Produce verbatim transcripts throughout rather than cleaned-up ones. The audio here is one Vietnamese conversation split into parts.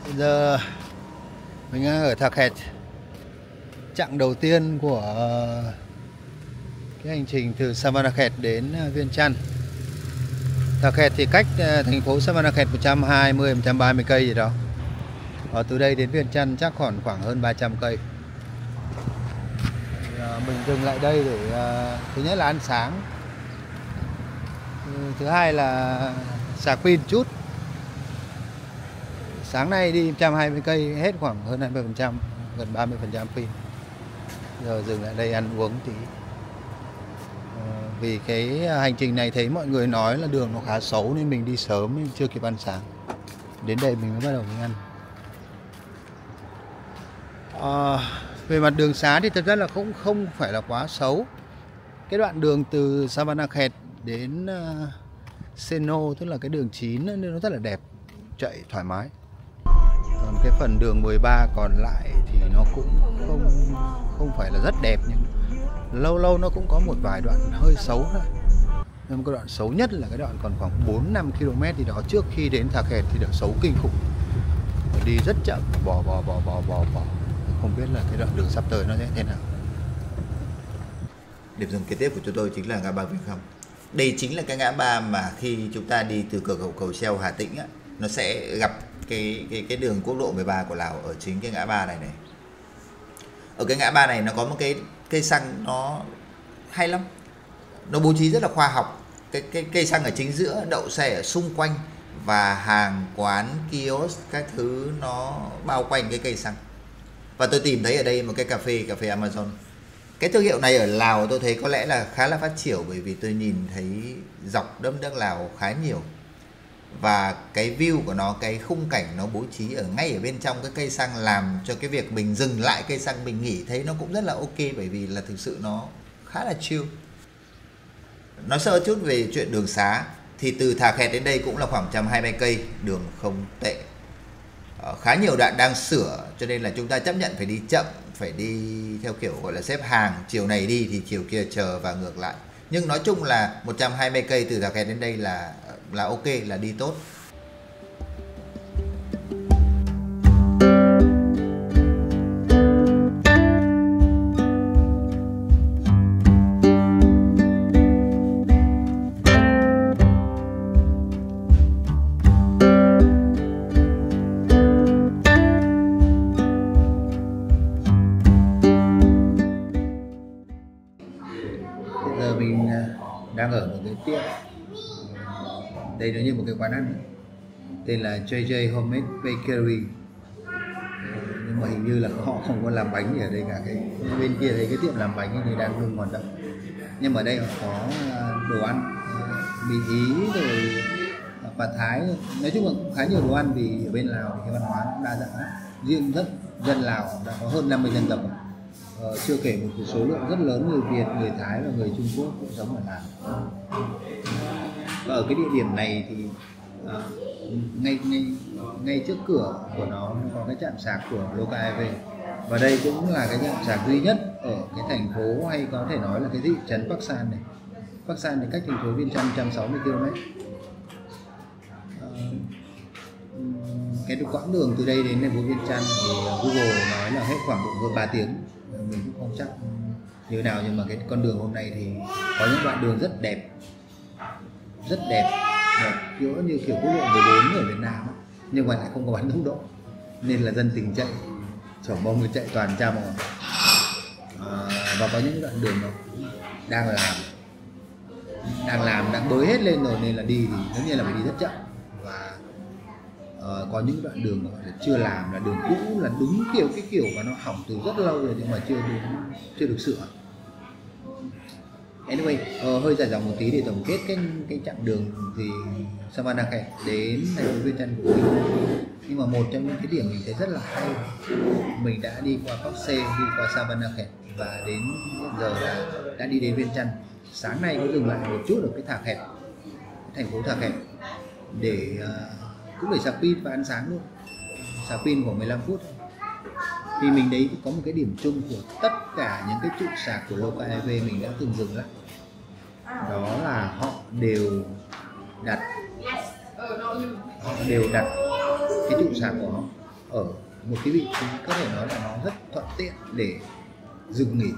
Bây giờ mình ở Thạc Hẹt, chặng đầu tiên của cái hành trình từ Savanakhet đến Viêng Chăn. Thạc Hẹt thì cách thành phố Savanakhet một trăm hai mươi một trăm ba mươi cây gì đó. Ở từ đây đến Viêng Chăn chắc khoảng khoảng hơn ba trăm cây. Mình dừng lại đây để thứ nhất là ăn sáng, thứ hai là sạc pin chút. Sáng nay đi một trăm hai mươi cây hết khoảng hơn hai mươi phần trăm, gần ba mươi phần trăm pin. Giờ dừng lại đây ăn uống tí. À, vì cái hành trình này thấy mọi người nói là đường nó khá xấu nên mình đi sớm nên chưa kịp ăn sáng. Đến đây mình mới bắt đầu mình ăn. À, về mặt đường xá thì thật ra là không không phải là quá xấu. Cái đoạn đường từ Savanakhet đến uh, Seno, tức là cái đường chín nó rất là đẹp, chạy thoải mái. Còn cái phần đường mười ba còn lại thì nó cũng không không phải là rất đẹp, nhưng lâu lâu nó cũng có một vài đoạn hơi xấu thôi. Nhưng cái đoạn xấu nhất là cái đoạn còn khoảng bốn năm ki lô mét thì đó, trước khi đến Thạc Hẹt thì đoạn xấu kinh khủng. Đi rất chậm, bò bò bò bò bò bò. Không biết là cái đoạn đường sắp tới nó sẽ thế nào. Điểm dừng kế tiếp của chúng tôi chính là ngã ba Viêng Khăm. Đây chính là cái ngã ba mà khi chúng ta đi từ cửa khẩu cầu treo Hà Tĩnh á, nó sẽ gặp cái cái cái đường quốc lộ mười ba của Lào ở chính cái ngã ba này này. Ở cái ngã ba này nó có một cái cây xăng nó hay lắm. Nó bố trí rất là khoa học. Cái cái cây xăng ở chính giữa, đậu xe ở xung quanh và hàng quán, kiosk các thứ nó bao quanh cái cây xăng. Và tôi tìm thấy ở đây một cái cà phê, cà phê Amazon. Cái thương hiệu này ở Lào tôi thấy có lẽ là khá là phát triển, bởi vì tôi nhìn thấy dọc đất nước Lào khá nhiều. Và cái view của nó, cái khung cảnh nó bố trí ở ngay ở bên trong cái cây xăng làm cho cái việc mình dừng lại cây xăng mình nghỉ thấy nó cũng rất là ok, bởi vì là thực sự nó khá là chill. Nói sơ chút về chuyện đường xá thì từ Thạc Hẹt đến đây cũng là khoảng một trăm hai mươi cây, đường không tệ. Khá nhiều đoạn đang sửa cho nên là chúng ta chấp nhận phải đi chậm, phải đi theo kiểu gọi là xếp hàng, chiều này đi thì chiều kia chờ và ngược lại. Nhưng nói chung là một trăm hai mươi cây từ Thạc Hẹt đến đây là là ok, là đi tốt. Giờ mình đang ở một cái tiệm, đây nó như một cái quán ăn tên là J J Homemade Bakery, nhưng mà hình như là họ không có làm bánh gì ở đây cả. Cái bên kia thấy cái tiệm làm bánh thì đang ngưng hoạt động, nhưng mà ở đây họ có đồ ăn mì Ý rồi Pad Thái, nói chung là khá nhiều đồ ăn, vì ở bên Lào thì cái văn hóa cũng đa dạng lắm. Riêng rất dân Lào đã có hơn năm mươi dân tộc. Ờ, chưa kể một số lượng rất lớn người Việt, người Thái và người Trung Quốc cũng sống ở Lào. Và ở cái địa điểm này thì à, ngay ngay ngay trước cửa của nó có cái trạm sạc của Local e vê, và đây cũng là cái trạm sạc duy nhất ở cái thành phố, hay có thể nói là cái thị trấn Bắc San này. Bắc San thì cách thành phố Viêng Chăn một trăm sáu mươi ki lô mét. À, cái quãng đường từ đây đến thành phố Viêng Chăn thì Google nói là hết khoảng độ hơn ba tiếng. Mình cũng không chắc như nào, nhưng mà cái con đường hôm nay thì có những đoạn đường rất đẹp, rất đẹp, đẹp kiểu như kiểu quốc lộ mười bốn ở Việt Nam, nhưng mà lại không có bắn tốc độ nên là dân tình chạy chỏng bông, chạy toàn trăm à, và có những đoạn đường nó đang làm đang làm đang bới hết lên rồi, nên là đi thì tất nhiên là phải đi rất chậm. Và uh, có những đoạn đường mà chưa làm, là đường cũ, là đúng kiểu cái kiểu mà nó hỏng từ rất lâu rồi nhưng mà chưa đúng, chưa được sửa. Anyway, uh, hơi dài dòng một tí để tổng kết cái cái chặng đường thì Savanakhet đến thành phố Viêng Chăn của mình. Nhưng mà một trong những cái điểm mình thấy rất là hay, mình đã đi qua Pak Se, đi qua Savanakhet và đến giờ là đã đi đến Viêng Chăn. Sáng nay có dừng lại một chút ở cái Thạc Hẹt, thành phố Thạc Hẹt, để uh, cũng để sạc pin và ăn sáng luôn. Sạc pin khoảng mười lăm phút. Thì mình đấy có một cái điểm chung của tất cả những cái trụ sạc của Local e vê mình đã từng dừng lại, đó là họ đều đặt họ đều đặt cái trụ sạc của họ ở một cái vị trí có thể nói là nó rất thuận tiện để dừng nghỉ.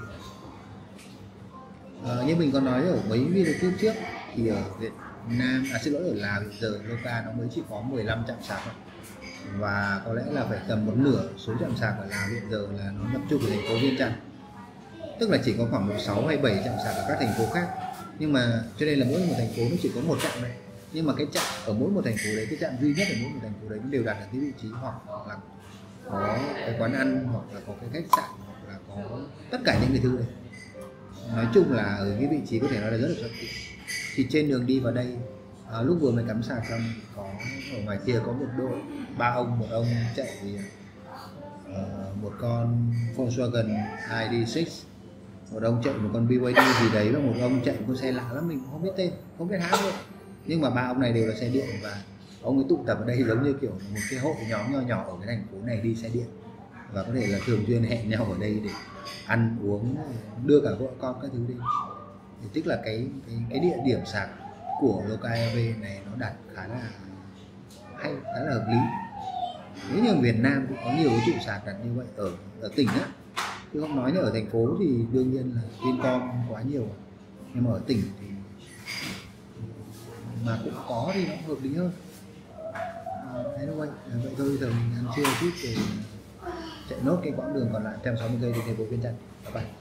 À, như mình có nói ở mấy video clip trước thì ở Việt Nam, à xin lỗi, ở Lào hiện giờ Loca nó mới chỉ có mười lăm trạm sạc thôi. Và có lẽ là phải tầm một nửa số trạm sạc ở Lào hiện giờ là nó tập trung ở thành phố Viêng Chăn, tức là chỉ có khoảng một sáu hay bảy trạm sạc ở các thành phố khác. Nhưng mà cho nên là mỗi một thành phố nó chỉ có một trạm này, nhưng mà cái trạm ở mỗi một thành phố đấy, cái trạm duy nhất ở mỗi một thành phố đấy nó đều đặt ở cái vị trí hoặc là có cái quán ăn, hoặc là có cái khách sạn, hoặc là có tất cả những cái thứ đấy. Nói chung là ở cái vị trí có thể nói là rất là thuận tiện. Thì trên đường đi vào đây, à, lúc vừa mới cắm sạc xong, có ở ngoài kia có một đội ba ông, một ông chạy uh, một con Volkswagen i D sáu, một ông chạy một con bê i đê gì đấy, và một ông chạy một con xe lạ lắm mình không biết tên, không biết hãng luôn. Nhưng mà ba ông này đều là xe điện, và ông ấy tụ tập ở đây giống như kiểu một cái hội nhóm nho nhỏ ở cái thành phố này đi xe điện, và có thể là thường xuyên hẹn nhau ở đây để ăn uống, đưa cả vợ con các thứ đi. Thì tức là cái cái, cái địa điểm sạc của Loca e rờ vê này nó đặt khá là hay, khá là hợp lý. Nếu như ở Việt Nam cũng có nhiều cái trụ sạc đặt như vậy ở ở tỉnh á, chứ không nói như ở thành phố thì đương nhiên là Vincom quá nhiều, nhưng mà ở tỉnh thì mà cũng có thì nó hợp lý hơn. À, thế nó vậy, à, vậy thôi giờ mình ăn trưa chút rồi chạy nốt cái quãng đường còn lại một trăm sáu mươi cây từ thành phố Viêng Chăn. Bye bye.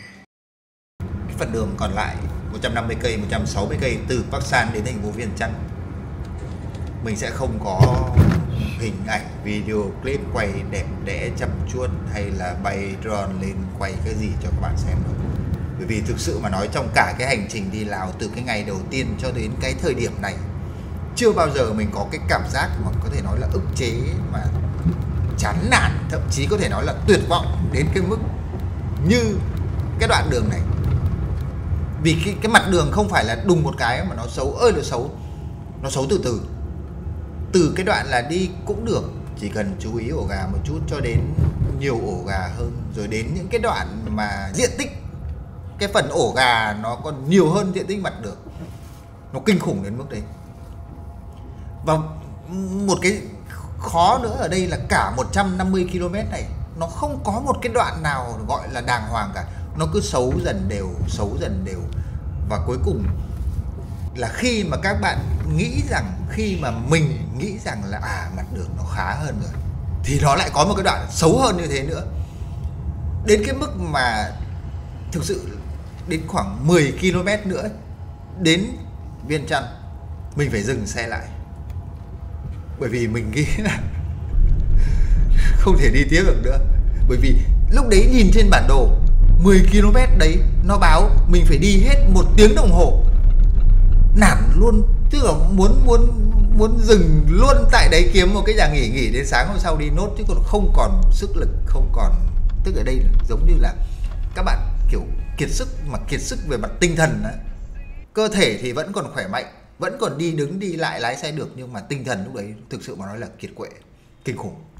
Cái phần đường còn lại một trăm năm mươi cây, một trăm sáu mươi cây từ Bắc San đến thành phố Viêng Chăn, mình sẽ không có hình ảnh, video clip quay đẹp đẽ chăm chuốt hay là bay drone lên quay cái gì cho các bạn xem đâu. Bởi vì thực sự mà nói, trong cả cái hành trình đi Lào từ cái ngày đầu tiên cho đến cái thời điểm này, chưa bao giờ mình có cái cảm giác mà có thể nói là ức chế, mà chán nản, thậm chí có thể nói là tuyệt vọng đến cái mức như cái đoạn đường này. Vì cái, cái mặt đường không phải là đùng một cái mà nó xấu ơi là xấu. Nó xấu từ từ. Từ cái đoạn là đi cũng được, chỉ cần chú ý ổ gà một chút, cho đến nhiều ổ gà hơn, rồi đến những cái đoạn mà diện tích, cái phần ổ gà nó còn nhiều hơn diện tích mặt đường. Nó kinh khủng đến mức đấy. Và một cái khó nữa ở đây là cả một trăm năm mươi ki lô mét này nó không có một cái đoạn nào gọi là đàng hoàng cả. Nó cứ xấu dần đều, xấu dần đều. Và cuối cùng là khi mà các bạn nghĩ rằng, khi mà mình nghĩ rằng là à mặt đường nó khá hơn rồi, thì nó lại có một cái đoạn xấu hơn như thế nữa. Đến cái mức mà thực sự đến khoảng mười ki lô mét nữa đến Viêng Chăn, mình phải dừng xe lại. Bởi vì mình nghĩ là không thể đi tiếp được nữa. Bởi vì lúc đấy nhìn trên bản đồ mười ki lô mét đấy nó báo mình phải đi hết một tiếng đồng hồ. Nản luôn, tức là muốn muốn muốn dừng luôn tại đấy, kiếm một cái nhà nghỉ, nghỉ đến sáng hôm sau đi nốt, chứ còn không còn sức lực, không còn, tức ở đây giống như là các bạn kiểu kiệt sức, mà kiệt sức về mặt tinh thần đó. Cơ thể thì vẫn còn khỏe mạnh, vẫn còn đi đứng đi lại lái xe được, nhưng mà tinh thần lúc đấy thực sự mà nói là kiệt quệ kinh khủng.